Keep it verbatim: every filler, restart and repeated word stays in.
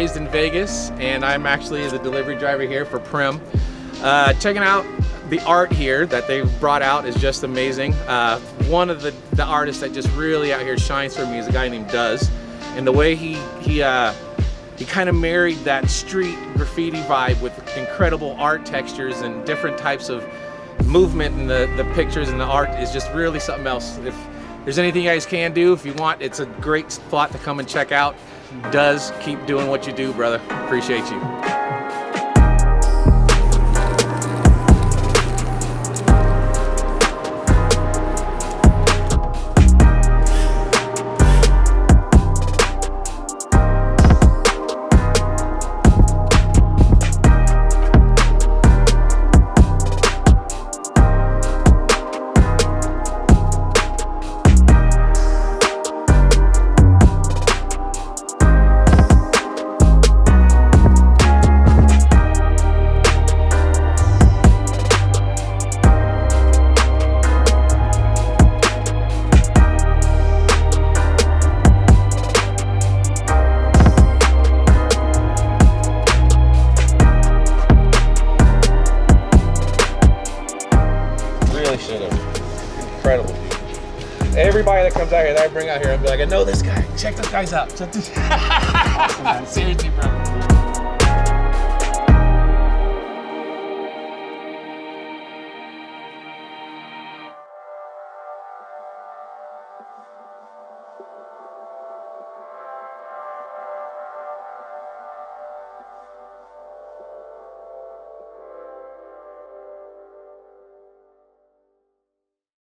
raised in Vegas, and I'm actually the delivery driver here for Prim. Uh, checking out the art here that they've brought out is just amazing. Uh, one of the, the artists that just really out here shines for me is a guy named Does, and the way he he uh, he kind of married that street graffiti vibe with incredible art textures and different types of movement in the, the pictures and the art is just really something else. If there's anything you guys can do, if you want, it's a great spot to come and check out. Does, keep doing what you do, brother. Appreciate you. Incredible, dude. Everybody that comes out here, that I bring out here, I'll be like, I know this guy. Check those guys out. Check this. Awesome, man. Seriously, bro.